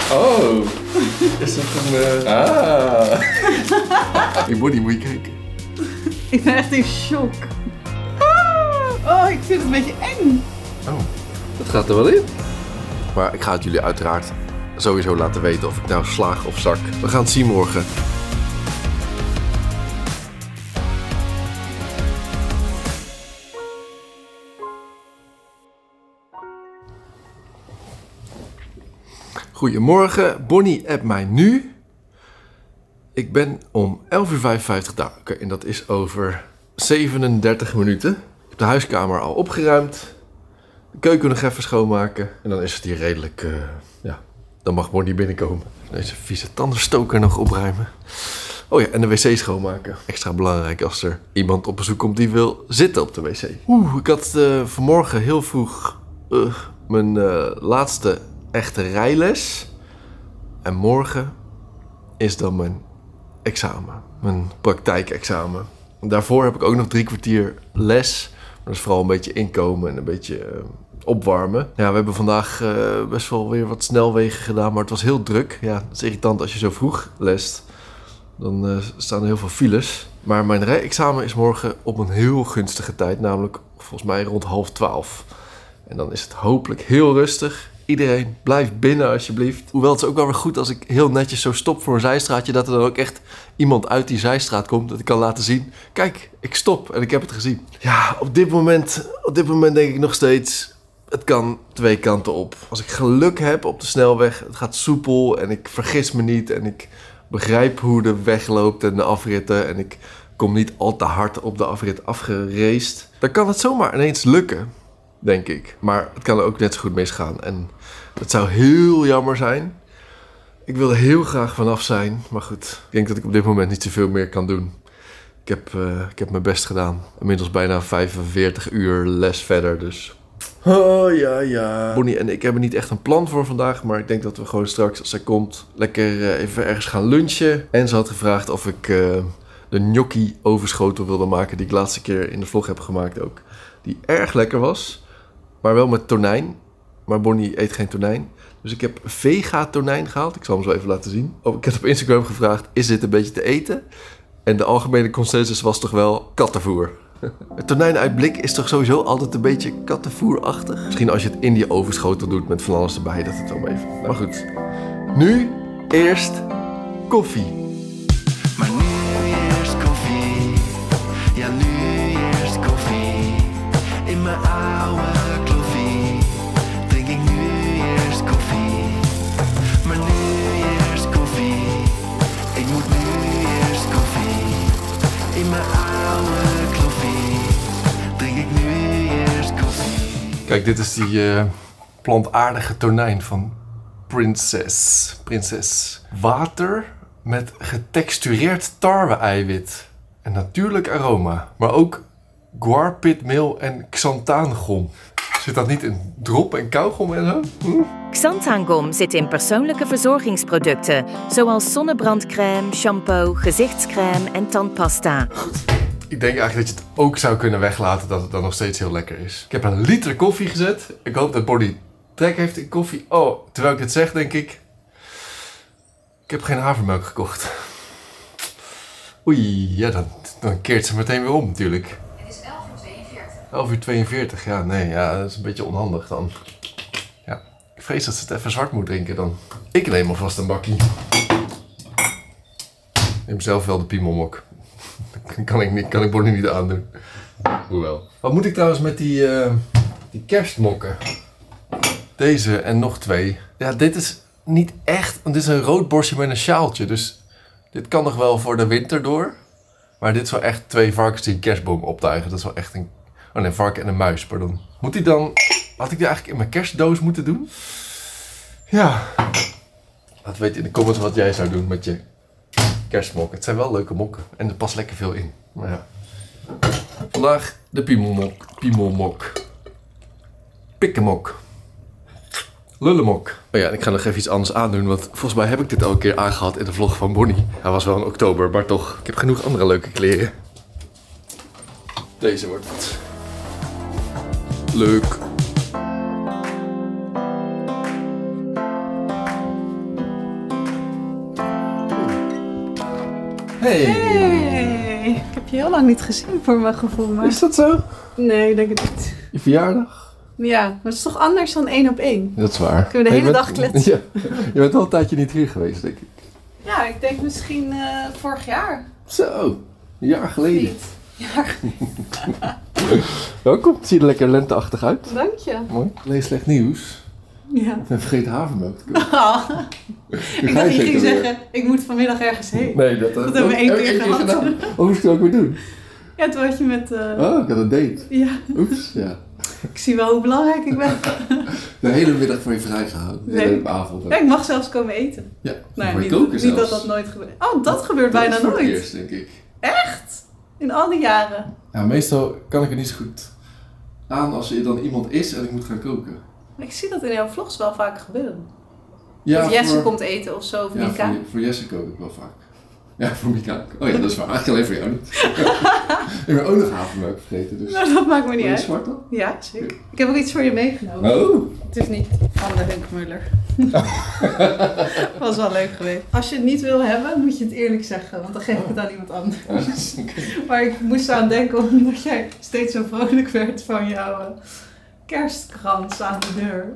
Oh, is dat een... Ah. Hey Bonnie, moet je kijken. Ik ben echt in shock. Oh, ik vind het een beetje eng. Oh, dat gaat er wel in. Maar ik ga het jullie uiteraard sowieso laten weten of ik nou slaag of zak. We gaan het zien morgen. Goedemorgen, Bonnie appt mij nu. Ik ben om 11:55 daar. Oké, en dat is over 37 minuten. Ik heb de huiskamer al opgeruimd. De keuken nog even schoonmaken. En dan is het hier redelijk... ja, dan mag Bonnie binnenkomen. Deze vieze tandenstoker nog opruimen. Oh ja, en de wc schoonmaken. Extra belangrijk als er iemand op bezoek komt die wil zitten op de wc. Ik had vanmorgen heel vroeg mijn laatste echte rijles. En morgen is dan mijn examen. Mijn praktijkexamen. Daarvoor heb ik ook nog 3 kwartier les. Dat is vooral een beetje inkomen en een beetje opwarmen. Ja, we hebben vandaag best wel weer wat snelwegen gedaan, maar het was heel druk. Ja, dat is irritant als je zo vroeg lest. Dan staan er heel veel files. Maar mijn rijexamen is morgen op een heel gunstige tijd, namelijk volgens mij rond 11:30. En dan is het hopelijk heel rustig. Iedereen blijft binnen alsjeblieft. Hoewel het is ook wel weer goed als ik heel netjes zo stop voor een zijstraatje, dat er dan ook echt iemand uit die zijstraat komt, dat ik kan laten zien. Kijk, ik stop en ik heb het gezien. Ja, op dit moment denk ik nog steeds, het kan 2 kanten op. Als ik geluk heb op de snelweg, het gaat soepel en ik vergis me niet en ik begrijp hoe de weg loopt en de afritten en ik kom niet al te hard op de afrit afgereest, dan kan het zomaar ineens lukken, denk ik. Maar het kan er ook net zo goed misgaan en het zou heel jammer zijn. Ik wil er heel graag vanaf zijn, maar goed, ik denk dat ik op dit moment niet zoveel meer kan doen. Ik heb mijn best gedaan. Inmiddels bijna 45 uur les verder, dus... Oh ja. Bonnie en ik hebben niet echt een plan voor vandaag, maar ik denk dat we gewoon straks, als zij komt, lekker even ergens gaan lunchen. En ze had gevraagd of ik de gnocchi overschotel wilde maken, die ik laatste keer in de vlog heb gemaakt ook. Die erg lekker was, maar wel met tonijn. Maar Bonnie eet geen tonijn. Dus ik heb vega tonijn gehaald. Ik zal hem zo even laten zien. Ik heb op Instagram gevraagd, is dit een beetje te eten? En de algemene consensus was toch wel kattenvoer. Het tonijn uit blik is toch sowieso altijd een beetje kattenvoerachtig? Misschien als je het in die ovenschotel doet met van alles erbij, dat het wel meevalt. Maar goed, nu eerst koffie. Maar nu eerst koffie. Ja, nu eerst koffie. In mijn oude kloffie drink ik nu eerst koffie. Maar nu eerst koffie. Ik moet nu eerst koffie. In mijn oude kloffie drink ik nu eerst koffie. Kijk, dit is die plantaardige tonijn van Prinses. Water met getextureerd tarwe-eiwit. En natuurlijk aroma. Maar ook guarpitmeel en xanthaangom. Zit dat niet in drop en kauwgom en zo? Xanthaangom zit in persoonlijke verzorgingsproducten, zoals zonnebrandcrème, shampoo, gezichtscrème en tandpasta. Ik denk eigenlijk dat je het ook zou kunnen weglaten, dat het dan nog steeds heel lekker is. Ik heb een liter koffie gezet. Ik hoop dat Bonnie trek heeft in koffie. Oh, terwijl ik dit zeg, denk ik... Ik heb geen havermelk gekocht. Oei, ja, dan keert ze meteen weer om natuurlijk. Het is 11:42. 11:42, ja, nee, ja, dat is een beetje onhandig dan. Ja, ik vrees dat ze het even zwart moet drinken dan. Ik neem alvast een bakkie. Ik neem zelf wel de piemelmok. Kan ik Bonnie niet aandoen. Hoewel. Wat moet ik trouwens met die kerstmokken? Deze en nog 2. Ja, dit is niet echt, want dit is een rood borstje met een sjaaltje. Dus dit kan nog wel voor de winter door. Maar dit is wel echt 2 varkens die een kerstboom optuigen. Dat is wel echt een... Oh nee, een varken en een muis, pardon. Moet die dan... Had ik die eigenlijk in mijn kerstdoos moeten doen? Ja. Laat weten in de comments wat jij zou doen met je kerstmok. Het zijn wel leuke mokken. En er past lekker veel in. Maar ja. Vandaag de piemelmok. Pikkemok. Lullemok. Oh ja, en ik ga nog even iets anders aandoen, want volgens mij heb ik dit al een keer aangehad in de vlog van Bonnie. Hij was wel in oktober, maar toch. Ik heb genoeg andere leuke kleren. Deze wordt het. Leuk. Hey. Hey, ik heb je heel lang niet gezien voor mijn gevoel, maar... Is dat zo? Nee, ik denk het niet. Je verjaardag? Ja, maar het is toch anders dan 1 op 1? Dat is waar. Kunnen we de hele dag kletsen? Ja, je bent al een tijdje niet hier geweest, denk ik. Ja, ik denk misschien vorig jaar. Zo, een jaar geleden. Niet. Ja, Welkom, het ziet er lekker lenteachtig uit. dank je. Mooi. Alleen slecht nieuws. Ja. Ik ben vergeten havermelk te kopen. Ik dacht je ging zeggen, ik moet vanmiddag ergens heen. Nee, dat hebben we één keer gehad. gedaan. Wat moest ik het ook weer doen? Ja, toen had je met... Oh, ik had een date. Ja, Oeps, ja. ik zie wel hoe belangrijk ik ben. De hele middag voor je vrijgehouden. De Nee. hele avond. Ja, ik mag zelfs komen eten. Ja, Nou, voor je niet, koken niet zelfs. dat dat nooit gebeurt. Oh, dat gebeurt Dat bijna is voor het nooit. eerst, denk ik. Echt? In al die jaren. Ja, meestal kan ik het niet zo goed aan als er dan iemand is en ik moet gaan koken. Ik zie dat in jouw vlogs wel vaak gebeuren. Ja, Dat Jesse voor- komt eten of zo, of Ja, Mika. voor Jesse kook ik wel vaak. Ja, voor Mika. Oh ja, dat is waar. Eigenlijk alleen voor jou niet. Ik ben ook nog havermelk vergeten, dus. Nou, dat maakt me niet Wil je uit. zwart dan? Ja, zeker. Ik heb ook iets voor je meegenomen. Oh! Het is niet van de Hunkmuller. Was wel leuk geweest. Als je het niet wil hebben, moet je het eerlijk zeggen, want dan geef ik het aan iemand anders. Maar ik moest aan denken omdat jij steeds zo vrolijk werd van jouw kerstkrans aan de deur.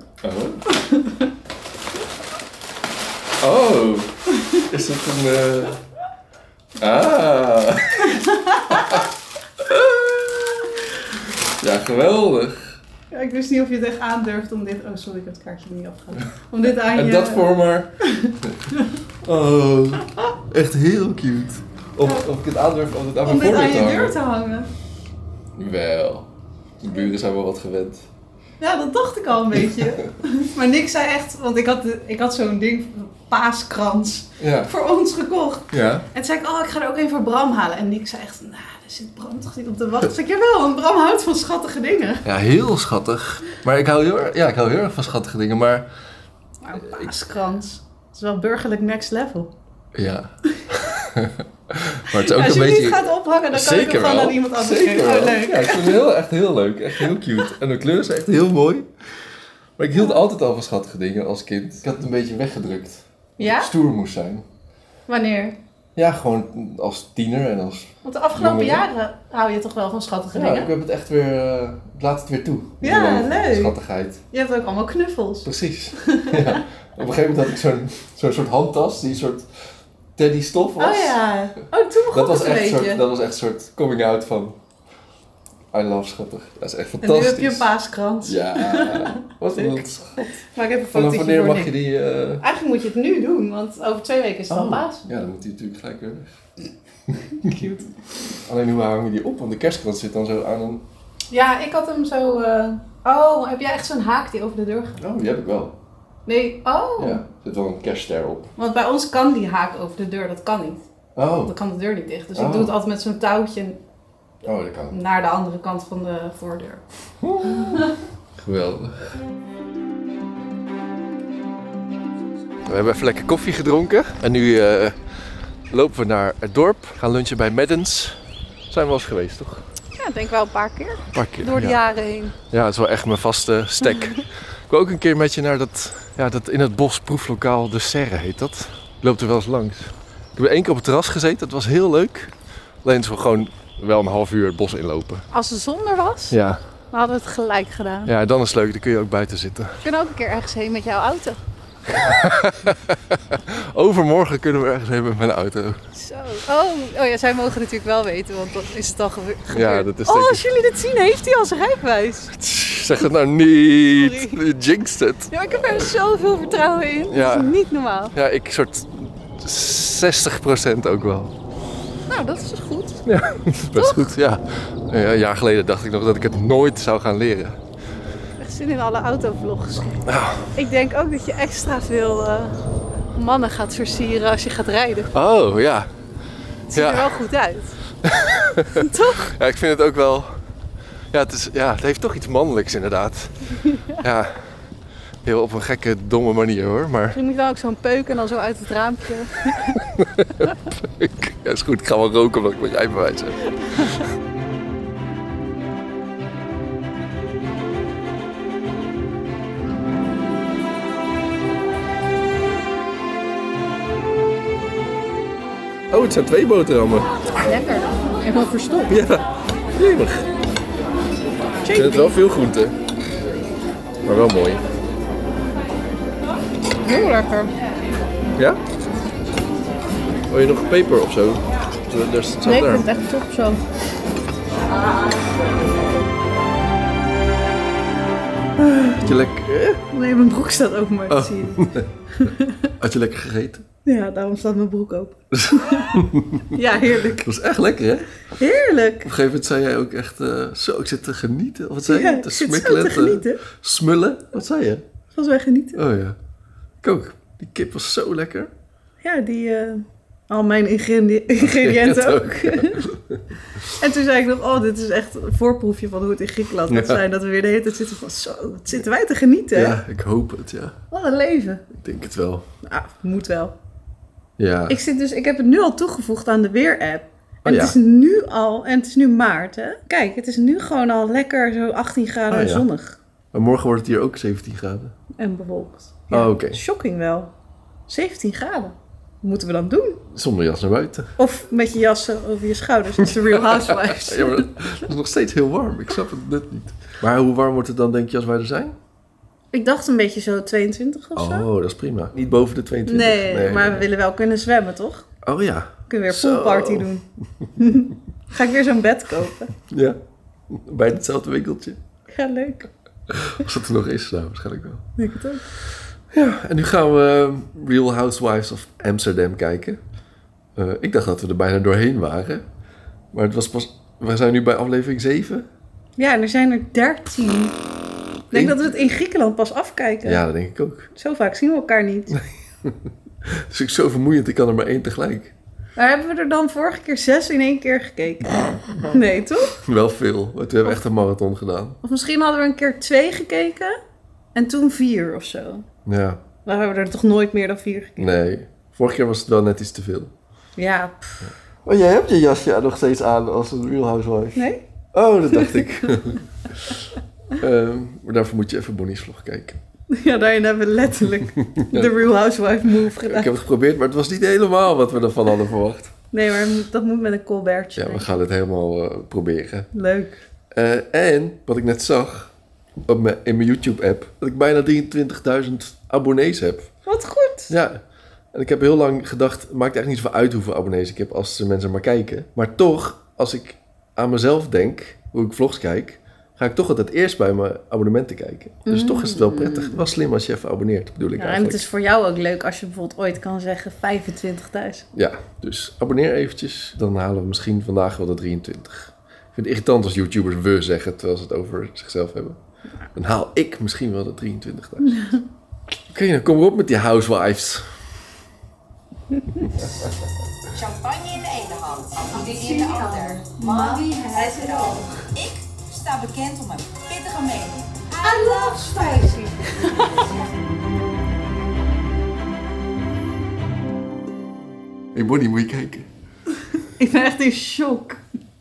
Oh! Is dat een... Ah! Ja, geweldig! Ja, ik wist niet of je het echt aandurft om dit... Oh, sorry, ik heb het kaartje niet afgehaald. Om dit aan En je... dat voor maar... Oh, echt heel cute. Of ik het aandurf om het aan Om mijn dit aan voordeur te je deur hangen. te hangen. Wel. De buren zijn wel wat gewend. Ja, dat dacht ik al een beetje. Maar Nick zei echt... Want ik had zo'n ding, paaskrans, Ja. voor ons gekocht. Ja. En toen zei ik, oh, ik ga er ook een voor Bram halen. En Nick zei echt, nou, daar zit Bram toch niet op te wachten. Toen zei ik, jawel, want Bram houdt van schattige dingen. Ja, heel schattig. Maar ik hou heel erg van schattige dingen, maar... Maar een paaskrans, dat is wel burgerlijk next level. Ja. Maar het is ook Als een je beetje... niet gaat ophangen, dan kan ik hem gewoon aan iemand anders Zeker geven. wel. Oh, leuk. Ja, ik vind het echt heel leuk. Echt heel cute. En de kleur is echt heel mooi. Maar ik hield altijd al van schattige dingen als kind. Ik had het een beetje weggedrukt. Ja? Stoer moest zijn. Wanneer? Ja, gewoon als tiener en als... Want de afgelopen Jongeren. jaren hou je toch wel van schattige Ja, dingen? ik heb het echt weer... ik laat het weer toe. Ja, Die leuk. Schattigheid. Je hebt ook allemaal knuffels. Precies. Ja. Op een gegeven moment had ik zo'n soort handtas, die een soort teddy stof was. Oh ja. Oh, toen begon Dat was het een echt beetje. dat was echt een soort coming out van I love schattig. Dat is echt En nu fantastisch. heb je een paaskrans. Ja, wat een Leuk. Maar ik heb een Vanaf fotootje wanneer voor mag Nick. je die... Eigenlijk moet je het nu doen, want over 2 weken is het al paas. Ja, dan moet die natuurlijk gelijk weer weg. Cute. Alleen hoe hang je die op? Want de kerstkrans zit dan zo aan een... Ja, ik had hem zo... Oh, heb jij echt zo'n haak die over de deur gaat? Oh, die heb ik wel. Nee, oh. Ja, er zit wel een kerstster op. Want bij ons kan die haak over de deur, dat kan niet. Want Oh, dan kan de deur niet dicht. Dus Oh. ik doe het altijd met zo'n touwtje dat kan. naar de andere kant van de voordeur. Geweldig. We hebben even lekker koffie gedronken. En nu lopen we naar het dorp. Gaan lunchen bij Maddens. Zijn we wel eens geweest, toch? Ja, ik denk wel een paar keer. Een paar keer. Door de ja. jaren heen. Ja, het is wel echt mijn vaste stek. Ik wil ook een keer met je naar dat in het bos proeflokaal De Serre heet dat. Ik loop er wel eens langs. Ik heb 1 keer op het terras gezeten, dat was heel leuk. Alleen het is gewoon wel een half uur het bos inlopen. Als de zon er was, Ja, dan hadden we het gelijk gedaan. ja, dan is het leuk, dan kun je ook buiten zitten. We kunnen ook een keer ergens heen met jouw auto. Overmorgen kunnen we ergens heen met mijn auto. Zo. Oh ja, zij mogen natuurlijk wel weten, want dan is het al gebeurd. Ja, dat is Oh, denk als jullie dit zien, heeft hij al zijn rijbewijs. Zeg het nou niet, Sorry. je jinxt het. Ja, ik heb er zoveel vertrouwen in. Ja. Dat is niet normaal. Ja, ik soort 60% ook wel. Nou, dat is dus goed. Ja, dat is best goed, ja. Een jaar geleden dacht ik nog dat ik het nooit zou gaan leren. Echt zin in alle autovlogs. Ik denk ook dat je extra veel mannen gaat versieren als je gaat rijden. Oh, ja. Het ziet er wel goed uit. Toch? Ja, ik vind het ook wel... Ja, het heeft toch iets mannelijks inderdaad. Ja. Heel op een gekke, domme manier hoor, maar... Je moet wel ook zo'n peuk en dan zo uit het raampje. Ja, is goed, ik ga wel roken omdat ik mijn rijbewijs heb. Oh, het zijn 2 boterhammen. Lekker. Helemaal verstopt. Ja, jemig. Ik vind het wel veel groente. Maar wel mooi. Heel lekker. Ja? Wil je nog peper of zo? Daar staat Nee, ik daar. vind het echt top zo. Had je lekker... Nee, mijn broek staat open, maar dat Oh. zie je niet. Had je lekker gegeten? Ja, daarom staat mijn broek open. Ja, heerlijk. Dat was echt lekker, hè? Heerlijk. Op een gegeven moment zei jij ook echt... zo, ik zit te genieten. Of wat zei je? Ja, Te ik zit zo smikkelen, te genieten. smullen. Wat zei je? Zoals wij genieten. Oh ja. Ik ook. Die kip was zo lekker. Ja, al mijn ingrediënten ook. En toen zei ik nog, oh, dit is echt een voorproefje van hoe het in Griekenland gaat zijn. Dat we weer de hele tijd zitten van, zo, wat zitten wij te genieten. Ja, ik hoop het, ja. Wat een leven. Ik denk het wel. Nou, moet wel. Ja. Ik heb het nu al toegevoegd aan de Weer-app. En ja. het is nu al, en het is nu maart, hè. Kijk, het is nu gewoon al lekker zo 18 graden Oh, ja. zonnig. Maar morgen wordt het hier ook 17 graden. En bewolkt. Oh, oké. Shocking wel. 17 graden. Wat moeten we dan doen? Zonder jas naar buiten. Of met je jassen over je schouders, als de Real Housewives. Ja, maar dat is nog steeds heel warm. Ik snap het net niet. Maar hoe warm wordt het dan, denk je, als wij er zijn? Ik dacht een beetje zo 22 of zo. Oh, dat is prima. Niet boven de 22. Nee, maar we willen wel kunnen zwemmen, toch? Oh ja. Kunnen we weer Zo. poolparty doen. Ga ik weer zo'n bed kopen. Ja. Bij hetzelfde winkeltje. Ja, leuk. Als dat er nog is, nou, waarschijnlijk wel. Denk het ook. Ja, en nu gaan we Real Housewives of Amsterdam kijken. Ik dacht dat we er bijna doorheen waren. Maar het was pas... We zijn nu bij aflevering 7. Ja, en er zijn er 13. Ik denk dat we het in Griekenland pas afkijken. Ja, dat denk ik ook. Zo vaak zien we elkaar niet. Dus ik zo vermoeiend, ik kan er maar 1 tegelijk. Maar hebben we er dan vorige keer 6 in 1 keer gekeken? Nee, toch? Wel veel, want we hebben echt een marathon gedaan. Of misschien hadden we een keer 2 gekeken en toen 4 of zo. Ja, Dan hebben we er toch nooit meer dan 4 gekeken. nee. Vorige keer was het wel net iets te veel. Ja, Oh, jij hebt je jasje nog steeds aan als een Real Housewife. nee? Oh, dat dacht ik. Maar daarvoor moet je even Bonnie's vlog kijken. Ja, daarin hebben we letterlijk de Real Housewife move gedaan. Ik heb het geprobeerd, maar het was niet helemaal wat we ervan hadden verwacht. Nee, maar dat moet met een Colbertje. Ja, we gaan het helemaal proberen. Leuk. En, wat ik net zag in mijn YouTube-app, dat ik bijna 23.000 abonnees heb. Wat goed. Ja, en ik heb heel lang gedacht, het maakt echt niet zoveel uit hoeveel abonnees ik heb als de mensen maar kijken. Maar toch, als ik aan mezelf denk, hoe ik vlogs kijk, ga ik toch altijd eerst bij mijn abonnementen kijken. Dus toch is het wel prettig. Wel slim als je even abonneert, bedoel ik Ja, en eigenlijk. het is voor jou ook leuk als je bijvoorbeeld ooit kan zeggen 25.000. Ja, dus abonneer eventjes. Dan halen we misschien vandaag wel de 23. Ik vind het irritant als YouTubers we zeggen, terwijl ze het over zichzelf hebben. Dan haal ik misschien wel de 23.000. Oké, dan kom op met die housewives. Champagne in de ene hand, die in de ander. Mommy has it all. Ik sta bekend om een pittige mening. I love spicy. Hey Bonnie, moet je kijken. Ik ben echt in shock.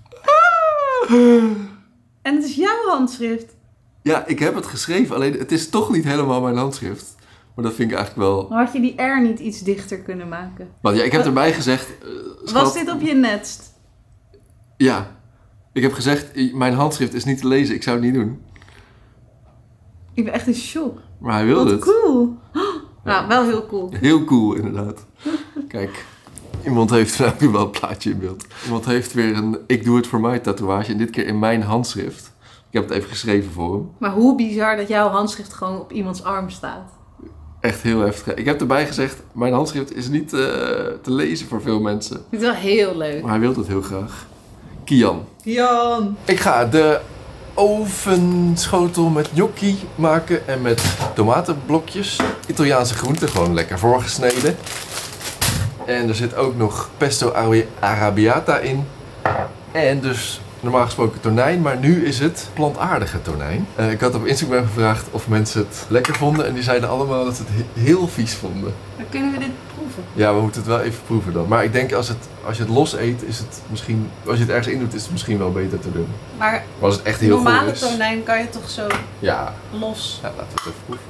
En het is jouw handschrift. Ja, ik heb het geschreven, alleen het is toch niet helemaal mijn handschrift. Maar dat vind ik eigenlijk wel... Maar had je die R niet iets dichter kunnen maken? Want ja, ik heb erbij gezegd... schat, Was dit op je netst? Ja. Ik heb gezegd, mijn handschrift is niet te lezen, ik zou het niet doen. Ik ben echt in shock. Maar hij wilde Wat het. cool. Nou, wel heel cool. Heel cool, inderdaad. Kijk, iemand heeft nou nu wel een plaatje in beeld. Iemand heeft weer een ik doe het voor mij tatoeage. En dit keer in mijn handschrift. Ik heb het even geschreven voor hem. Maar hoe bizar dat jouw handschrift gewoon op iemands arm staat. Echt heel heftig. Ik heb erbij gezegd, mijn handschrift is niet te lezen voor veel mensen. Ik vind het wel heel leuk. Maar hij wil het heel graag. Kian. Jan. Ik ga de ovenschotel met gnocchi maken en met tomatenblokjes. Italiaanse groenten, gewoon lekker voorgesneden. En er zit ook nog pesto arrabbiata in. En dus normaal gesproken tonijn, maar nu is het plantaardige tonijn. Ik had op Instagram gevraagd of mensen het lekker vonden en die zeiden allemaal dat ze het heel vies vonden. Dan kunnen we dit proeven. Ja, we moeten het wel even proeven dan. Maar ik denk als je het los eet, is het misschien, als je het ergens in doet, is het misschien wel beter te doen. Maar Maar als het echt heel goed normale is... tonijn kan je toch zo Ja. los. Ja, laten we het even proeven.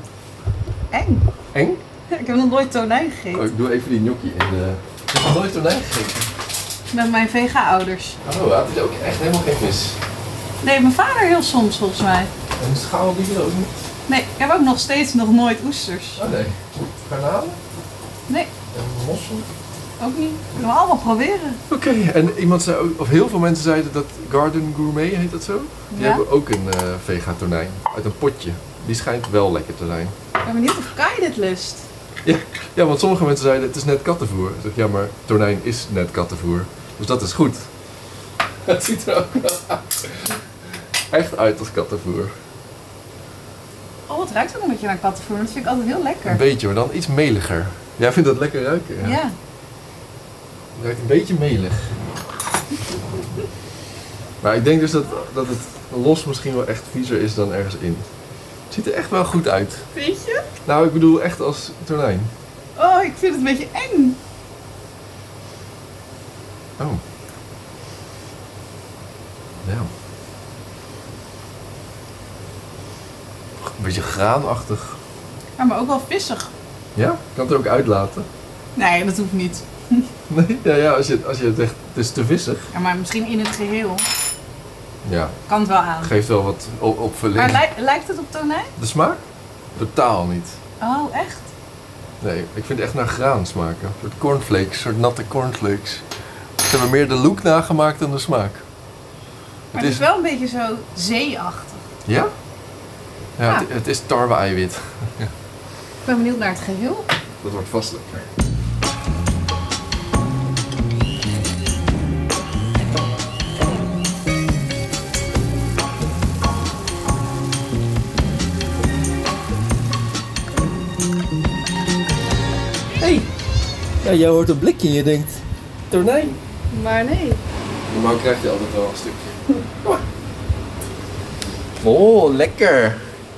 Eng. Eng? Ja, ik heb nog nooit tonijn gegeten. Oh, ik doe even die gnocchi in de... Ik heb nog nooit tonijn gegeten. Met mijn vega-ouders. Oh, had hij ook echt helemaal geen vis? Nee, mijn vader heel soms volgens mij. En schaal die er ook niet? Nee, ik heb ook nog steeds nog nooit oesters. Oh nee. Garnalen? Nee, En mossel? ook niet. Kunnen we allemaal proberen. Oké, en iemand zei ook, of heel veel mensen zeiden dat Garden Gourmet, heet dat zo? Die Ja? hebben ook een vega-tonijn uit een potje. Die schijnt wel lekker te zijn. Ik ben benieuwd of Kai dit lust. Ja, want sommige mensen zeiden het is net kattenvoer. Ik zeg, ja, maar tonijn is net kattenvoer. Dus dat is goed. Het ziet er ook wel echt uit als kattenvoer. Oh, het ruikt ook een beetje naar kattenvoer. Dat vind ik altijd heel lekker. Een beetje, maar dan iets meliger. Jij vindt dat lekker ruiken? Ja. Ja. Het ruikt een beetje melig. Maar ik denk dus dat het los misschien wel echt viezer is dan ergens in. Het ziet er echt wel goed uit. Vind je? Nou, ik bedoel echt als tonijn. Oh, ik vind het een beetje eng. Oh. Ja. Een beetje graanachtig. Ja, maar ook wel vissig. Ja? Kan het er ook uitlaten? Nee, dat hoeft niet. Nee? Ja, als je het zegt, het is te vissig. Ja, maar misschien in het geheel Ja, kan het wel aan. geeft wel wat opvulling. Maar lijkt het op tonijn? De smaak? Totaal niet. Oh, echt? Nee, ik vind het echt naar graan smaken. Een soort cornflakes, een soort natte cornflakes. Ze hebben meer de look nagemaakt dan de smaak. Maar het is wel een beetje zo zeeachtig. Ja? Ja, Ja. Het is tarwe-eiwit. Ik ben benieuwd naar het geheel. Dat wordt vast lekker. Hey, ja, jij hoort een blikje en je denkt, tonijn. Maar nee. Normaal krijg je altijd wel een stukje. Oh, lekker.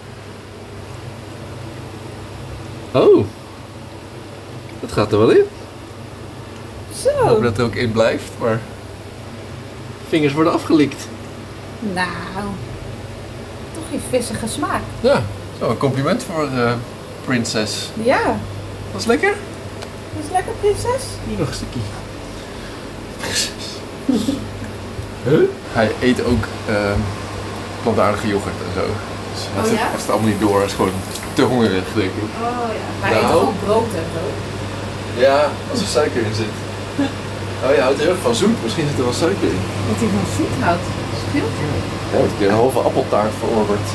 Oh, dat gaat er wel in. Ik hoop Zo. dat het er ook in blijft, maar vingers worden afgelikt. Nou, toch die vissige smaak. Ja, zo een compliment voor prinses. Ja. Was het lekker? Is het lekker, prinses? Hier nog een stukje. Huh? Hij eet ook plantaardige yoghurt en zo. Dus hij ja? heeft het allemaal niet door, hij is gewoon te hongerig, denk ik. Oh ja. Maar Nou. eet toch ook brood en zo? Ja, als er suiker in zit. Oh, je houdt heel erg van zoet, misschien zit er wel suiker in. Dat hij van zoet houdt. Scheelt je? Ja, ik heb een halve appeltaart verorberd.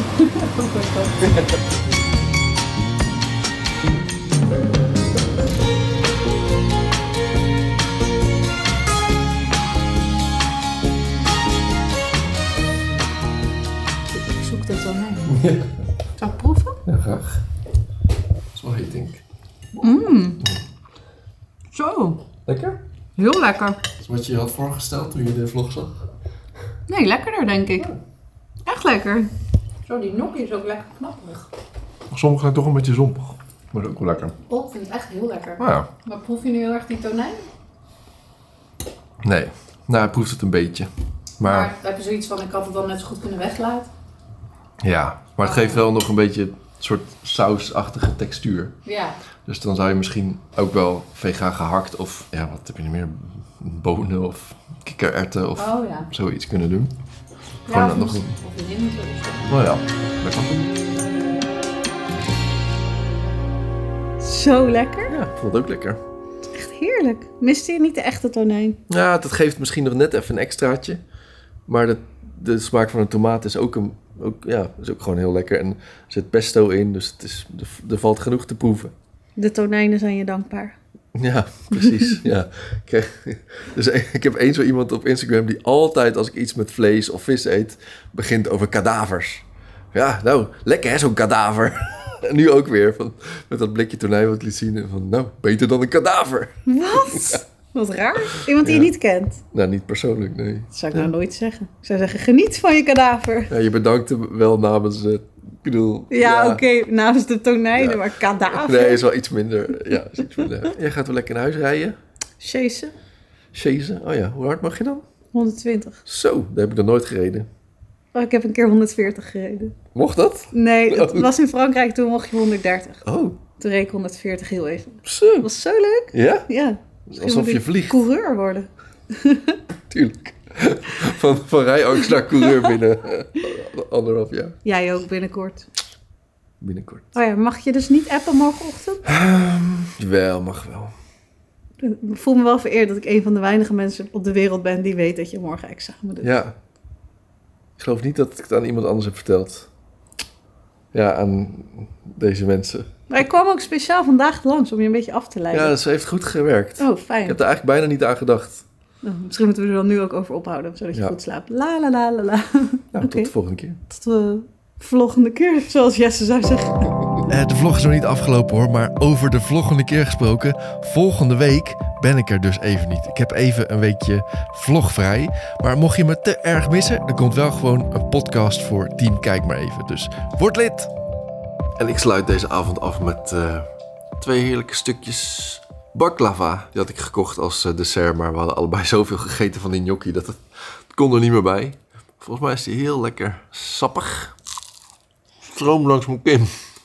Ik zoek de tonijn. Zal ik proeven? Ja, graag. Dat is wel heet, denk ik. Zo. Lekker? Heel lekker. Dat is wat je had voorgesteld toen je de vlog zag. Nee, lekkerder denk ik. Echt lekker. Zo, die gnocchi is ook lekker knapperig. Sommige zijn toch een beetje zompig. Maar dat is ook wel lekker. Oh, ik vind het echt heel lekker. Nou ja. Maar proef je nu heel erg die tonijn? Nee. Nou, hij proeft het een beetje. Maar heb je zoiets van, ik had het dan net zo goed kunnen weglaten? ja, maar het geeft wel nog een beetje een soort sausachtige textuur. Ja. Dus dan zou je misschien ook wel vegan gehakt of, ja, wat heb je nu meer? Bonen of kikkererwten of Oh ja. zoiets kunnen doen. Ja, Gewoon of nog een linzen of zo. Nou ja, lekker. Zo lekker. Ja, ik vond het ook lekker. Echt heerlijk. Miste je niet de echte tonijn? Ja, dat geeft misschien nog net even een extraatje. Maar de smaak van een tomaat is ook is ook gewoon heel lekker. En er zit pesto in, dus er valt genoeg te proeven. De tonijnen zijn je dankbaar. Ja, precies. Ja. Ik heb eens zo iemand op Instagram die altijd als ik iets met vlees of vis eet, begint over kadavers. Ja, nou, lekker hè, zo'n kadaver. En nu ook weer, met dat blikje tonijn wat ik liet zien. Van, nou, beter dan een kadaver. Wat? Ja. Wat raar. Iemand die je Ja. niet kent. Nou, niet persoonlijk, nee. Dat zou ik nou nooit zeggen. Ik zou zeggen, geniet van je kadaver. Ja, je bedankt hem wel namens, ik bedoel... Ja, oké, namens de tonijnen, Ja. maar kadaver. Nee, is wel iets minder. Ja, is iets minder. Jij gaat wel lekker naar huis rijden. Chasen, Chasen. Oh ja, hoe hard mag je dan? 120. Zo, daar heb ik nog nooit gereden. Oh, ik heb een keer 140 gereden. Mocht dat? Nee, dat Oh. was in Frankrijk, toen mocht je 130. Oh, Toen reed ik 140 heel even. zo. Dat was zo leuk. Ja? Ja. Misschien Alsof moet je ik vliegt. coureur worden. Tuurlijk. Van rijangst naar coureur binnen 1,5 jaar. Jij ook binnenkort. Binnenkort. Oh ja, mag je dus niet appen morgenochtend? Wel, mag wel. Ik voel me wel vereerd dat ik een van de weinige mensen op de wereld ben die weet dat je morgen examen doet. Ja. Ik geloof niet dat ik het aan iemand anders heb verteld. Ja, aan deze mensen. Maar ik kwam ook speciaal vandaag langs om je een beetje af te leiden. Ja, ze heeft goed gewerkt. Oh, fijn. Ik heb er eigenlijk bijna niet aan gedacht. Oh, misschien moeten we er dan nu ook over ophouden, zodat je goed slaapt. La la la la la. Nou, tot de volgende keer. Tot de volgende keer, zoals Jesse zou zeggen. De vlog is nog niet afgelopen hoor, maar over de volgende keer gesproken. Volgende week ben ik er dus even niet. Ik heb even een weekje vlogvrij. Maar mocht je me te erg missen, er komt wel gewoon een podcast voor Team Kijk Maar Even. Dus word lid! En ik sluit deze avond af met 2 heerlijke stukjes baklava. Die had ik gekocht als dessert, maar we hadden allebei zoveel gegeten van die gnocchi dat het kon er niet meer bij. Volgens mij is die heel lekker sappig. Stroom langs mijn kin.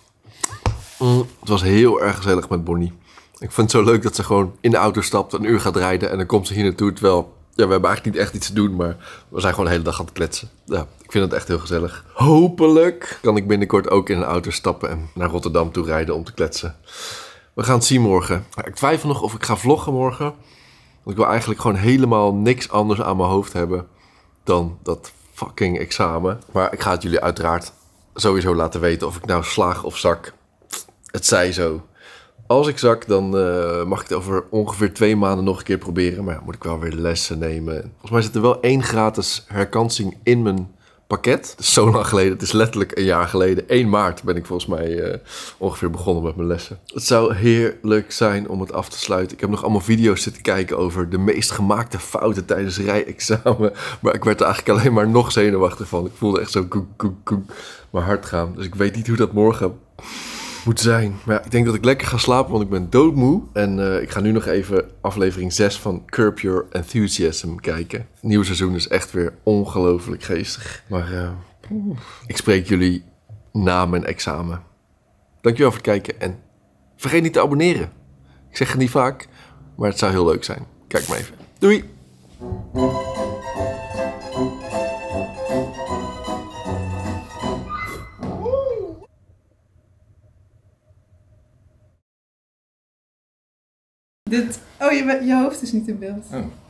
Het was heel erg gezellig met Bonnie. Ik vind het zo leuk dat ze gewoon in de auto stapt, een uur gaat rijden en dan komt ze hier naartoe. Terwijl, ja, we hebben eigenlijk niet echt iets te doen, maar we zijn gewoon de hele dag aan het kletsen. Ja, ik vind het echt heel gezellig. Hopelijk kan ik binnenkort ook in een auto stappen en naar Rotterdam toe rijden om te kletsen. We gaan het zien morgen. Ik twijfel nog of ik ga vloggen morgen. Want ik wil eigenlijk gewoon helemaal niks anders aan mijn hoofd hebben dan dat fucking examen. Maar ik ga het jullie uiteraard sowieso laten weten of ik nou slaag of zak. Het zij zo. Als ik zak, dan mag ik het over ongeveer 2 maanden nog een keer proberen. Maar ja, moet ik wel weer lessen nemen. Volgens mij zit er wel 1 gratis herkansing in mijn pakket. Het is zo lang geleden. Het is letterlijk een jaar geleden. 1 maart ben ik volgens mij ongeveer begonnen met mijn lessen. Het zou heerlijk zijn om het af te sluiten. Ik heb nog allemaal video's zitten kijken over de meest gemaakte fouten tijdens rijexamen. Maar ik werd er eigenlijk alleen maar nog zenuwachtig van. Ik voelde echt zo koek, mijn hart gaan. Dus ik weet niet hoe dat morgen moet zijn. Maar ja, ik denk dat ik lekker ga slapen, want ik ben doodmoe. En ik ga nu nog even aflevering 6 van Curb Your Enthusiasm kijken. Het nieuwe seizoen is echt weer ongelooflijk geestig. Maar ik spreek jullie na mijn examen. Dankjewel voor het kijken en vergeet niet te abonneren. Ik zeg het niet vaak, maar het zou heel leuk zijn. Kijk maar even. Doei! Oh, je hoofd is niet in beeld. Oh.